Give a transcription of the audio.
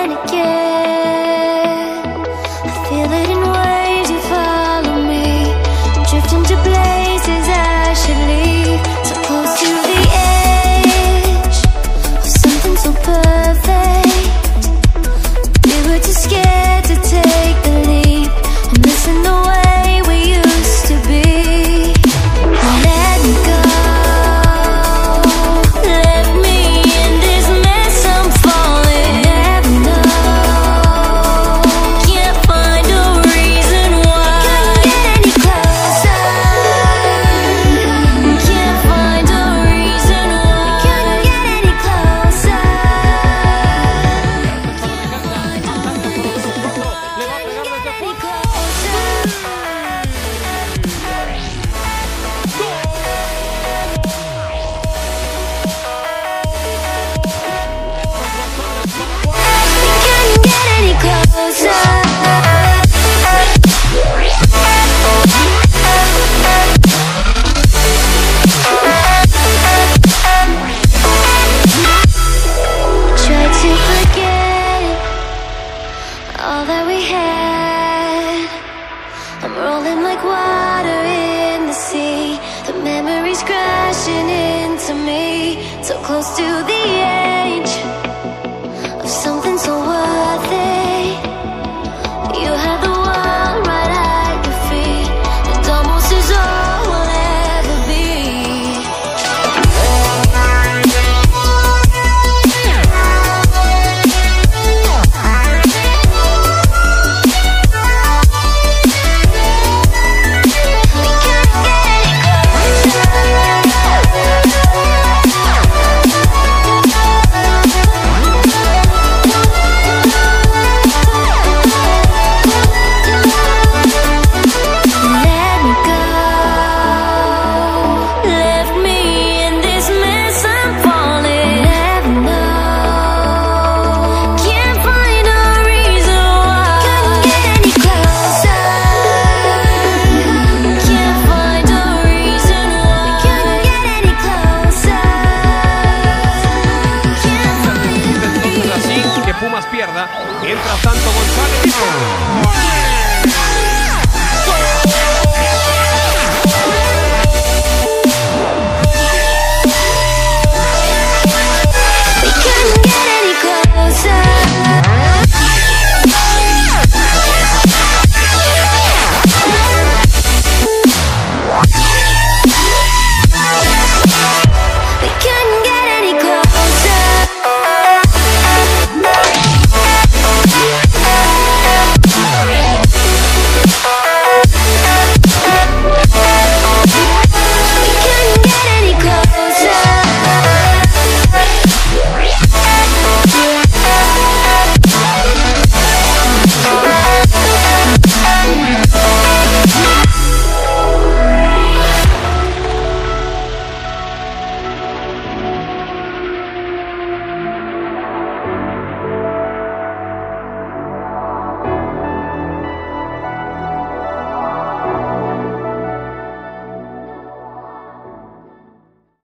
and again. I feel it in waves, you follow me, drifting to places I should leave. So close to the edge of something so perfect. We were too scared to take the leap. I'm missing the way we used to be. Let me go. Left me in this mess, I'm falling. Never know. Can't find a reason why. Couldn't get any closer. Can't find a reason why. Couldn't get any closer. Couldn't get any closer. Tried to forget all that we had. I'm rolling like water in the sea. The memories crashing into me. So close to the edge of something so worth it. You have the world right at your feet, and almost is all we'll ever be. We can't get any Let me go. Left me in this mess, I'm falling. Never know. Can't find a reason why. Couldn't get any closer. Can't find a reason why. Couldn't get any closer. Can't find a Entonces así que Pumas pierda, mientras tanto González.